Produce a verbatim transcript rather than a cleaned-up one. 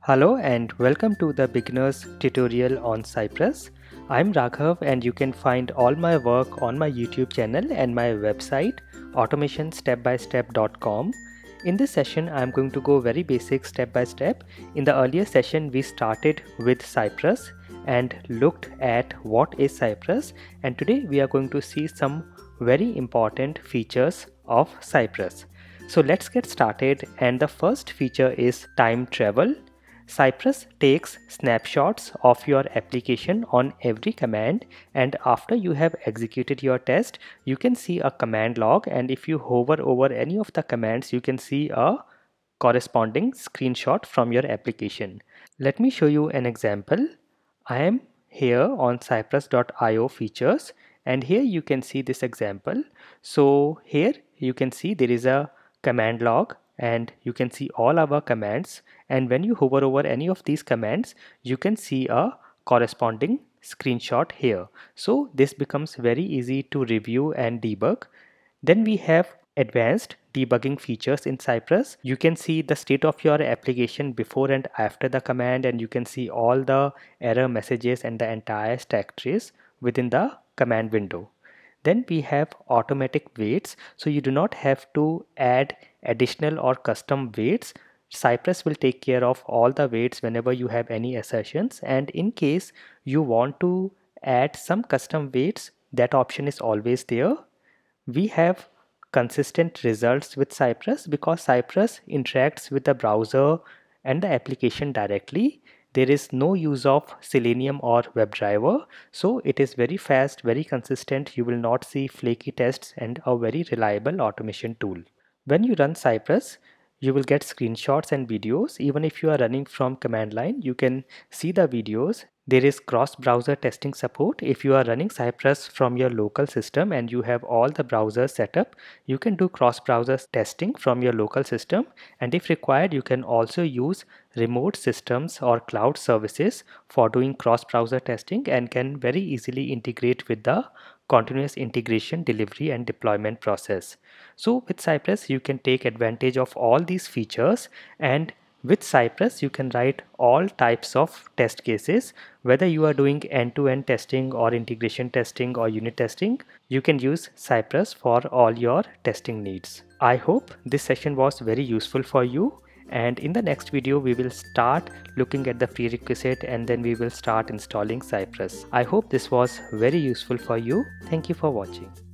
Hello and welcome to the beginner's tutorial on Cypress. I'm Raghav and you can find all my work on my YouTube channel and my website automation step by step dot com. In this session I'm going to go very basic step by step. In the earlier session we started with Cypress and looked at what is Cypress, and today we are going to see some very important features of Cypress. So let's get started, and the first feature is time travel. Cypress takes snapshots of your application on every command, and after you have executed your test you can see a command log, and if you hover over any of the commands you can see a corresponding screenshot from your application. Let me show you an example. I am here on cypress dot i o features, and here you can see this example. So here you can see there is a command log and you can see all our commands, and when you hover over any of these commands you can see a corresponding screenshot here. So this becomes very easy to review and debug. Then we have advanced debugging features in Cypress. You can see the state of your application before and after the command, and you can see all the error messages and the entire stack trace within the command window. Then we have automatic waits, so you do not have to add additional or custom waits. Cypress will take care of all the waits whenever you have any assertions, and in case you want to add some custom waits, that option is always there. We have consistent results with Cypress because Cypress interacts with the browser and the application directly. There is no use of Selenium or WebDriver, so it is very fast, very consistent. You will not see flaky tests, and a very reliable automation tool. When you run Cypress, you will get screenshots and videos. Even if you are running from command line, you can see the videos. There is cross-browser testing support. If you are running Cypress from your local system and you have all the browsers set up, you can do cross-browser testing from your local system, and if required you can also use remote systems or cloud services for doing cross-browser testing, and can very easily integrate with the continuous integration, delivery and deployment process. So with Cypress you can take advantage of all these features, and with Cypress you can write all types of test cases. Whether you are doing end-to-end testing or integration testing or unit testing, you can use Cypress for all your testing needs. I hope this session was very useful for you, and in the next video we will start looking at the prerequisite and then we will start installing Cypress. I hope this was very useful for you. Thank you for watching.